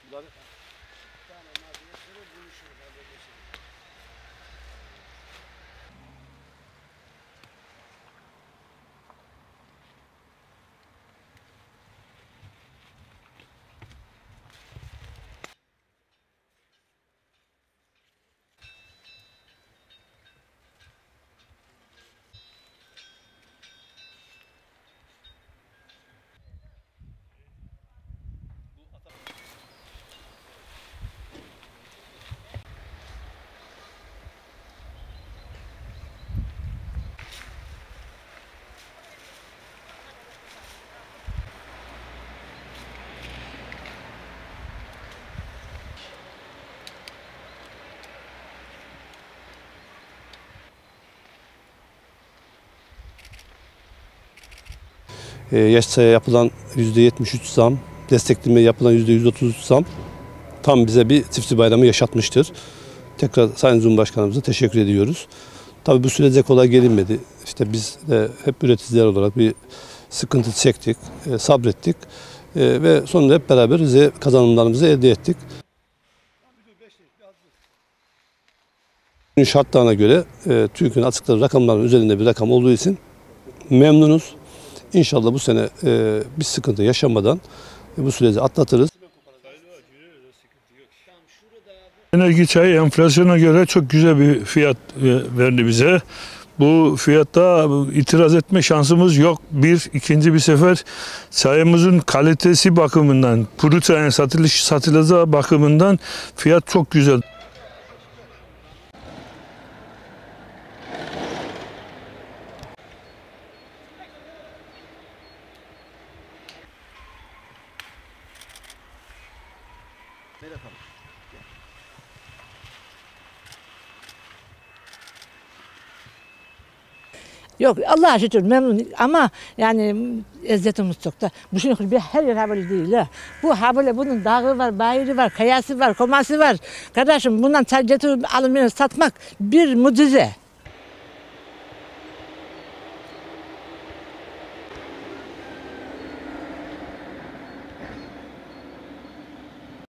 Bunları... Yaşsaya yapılan %73 zam, destekleme yapılan %133 zam tam bize bir çiftçi bayramı yaşatmıştır. Tekrar Sayın Cumhurbaşkanımıza teşekkür ediyoruz. Tabii bu sürece kolay gelinmedi. İşte biz de hep üreticiler olarak bir sıkıntı çektik, sabrettik ve sonunda hep beraber kazanımlarımızı elde ettik. Şartlarına göre TÜİK'in açıkladığı rakamların üzerinde bir rakam olduğu için memnunuz. İnşallah bu sene bir sıkıntı yaşamadan bu süreci atlatırız. Enerji çayı enflasyona göre çok güzel bir fiyat verdi bize. Bu fiyatta itiraz etme şansımız yok. İkinci bir sefer çayımızın kalitesi bakımından, kuru çayın satılacağı bakımından fiyat çok güzel. Yok Allah'a şükür memnun ama yani eziyetimiz çok da. Bu şimdi her yer böyle değil ha. Bu böyle bunun dağı var, bayırı var, kayası var, koması var. Kardeşim bundan getirip alın satmak bir mucize.